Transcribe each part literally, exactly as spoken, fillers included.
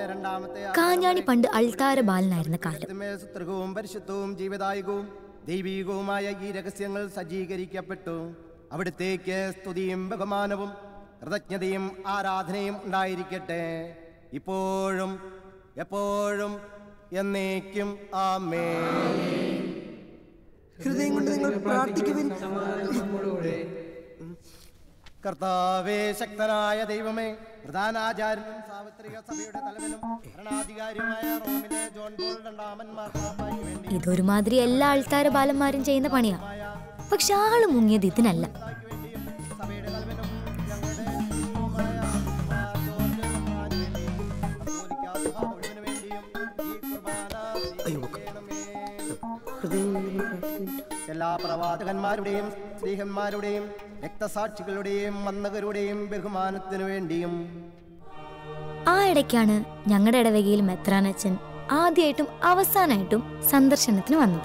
കാഞ്ഞാണി പണ്ട് അൾത്താര ബാലനായിരുന്ന കാലം. സുത്രകവും പരിശുദ്ധവും ജീവദായകവും ദൈവീകവുമായ ഈ രഹസ്യങ്ങൾ സജ്ജീകരിക്കപ്പെട്ടു. അവിടുത്തേക്ക് സ്തുതിയും ബഹുമാനവും കൃതജ്ഞതയും ആരാധനയും ഉണ്ടായിരിക്കട്ടെ, ഇപ്പോഴും എപ്പോഴും എന്നേക്കും. ആമേൻ. ഹൃദയം കൊണ്ട് നിങ്ങൾ പ്രാർത്ഥിക്കുവിൻ. കർത്താവേ, ശക്തനായ ദൈവമേ, പ്രധാനാചാര്യനും സാർവത്രിക സഭയുടെ തലവനും ഭരണാധികാരിയുമായ റോമിലെ ജോൺ പോൾ രണ്ടാമൻ മാർപ്പാപ്പായ്ക്ക് വേണ്ടി ഇതൊരുമാതിരി എല്ലാ അൾത്താര ബാലന്മാരും ചെയ്യുന്ന പണിയാ. പക്ഷെ ആള് മുങ്ങിയത് ഇതിനല്ല. സഭയുടെ തലവനും ഞങ്ങളുടെ ദൈവവുമായ മാർ ജോർജ് കത്തോലിക്കാ സഭ മുഴുവന് വേണ്ടിയും ഈ കുർബാന സ്വീകരിക്കണമേ. എല്ലാ പ്രവാചകന്മാരുടെയും സ്ത്രീഹന്മാരുടെയും രക്തസാക്ഷികളുടെയും വന്ദകരുടെയും ബഹുമാനത്തിനു വേണ്ടിയും. ആ ഇടയ്ക്കാണ് ഞങ്ങളുടെ ഇടവകയിൽ മെത്രാനച്ചൻ ആദ്യമായിട്ടും അവസാനമായിട്ടും സന്ദർശനത്തിന് വന്നത്.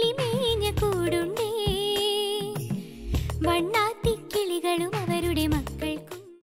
വണ്ണാത്തിക്കിളികളും അവരുടെ മക്കൾ